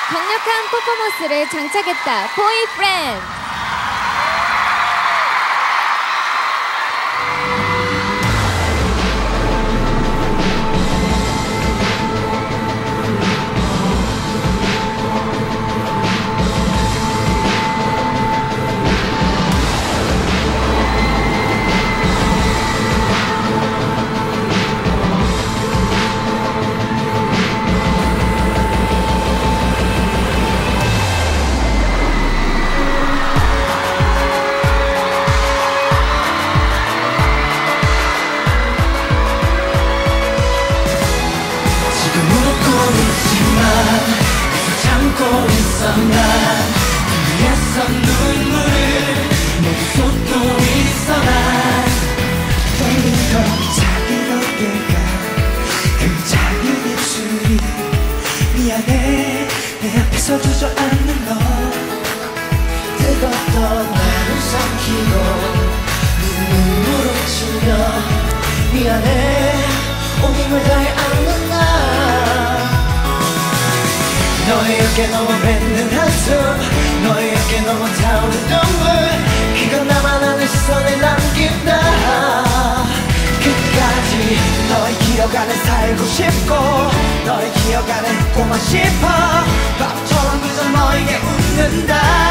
강력한 퍼포먼스를 장착했다. 보이프렌드. 위에서 눈물을 모두 쏟고 있어 난 떨린 건 작은 어깨가 그 작은 입술이 미안해 내 앞에서 주저앉는 너 뜨겁던 나를 삼키고 눈물을 치며 미안해 온 힘을 다해 안는 나 너의 어깨 넘어 뱉는 한숨 너의 어깨 넘어 타오르는 눈물 그건 나만 아는 시선에 남긴다 끝까지 너의 기억 안에 살고 싶고 너의 기억 안에 웃고만 싶어 밥처럼 그저 너에게 웃는다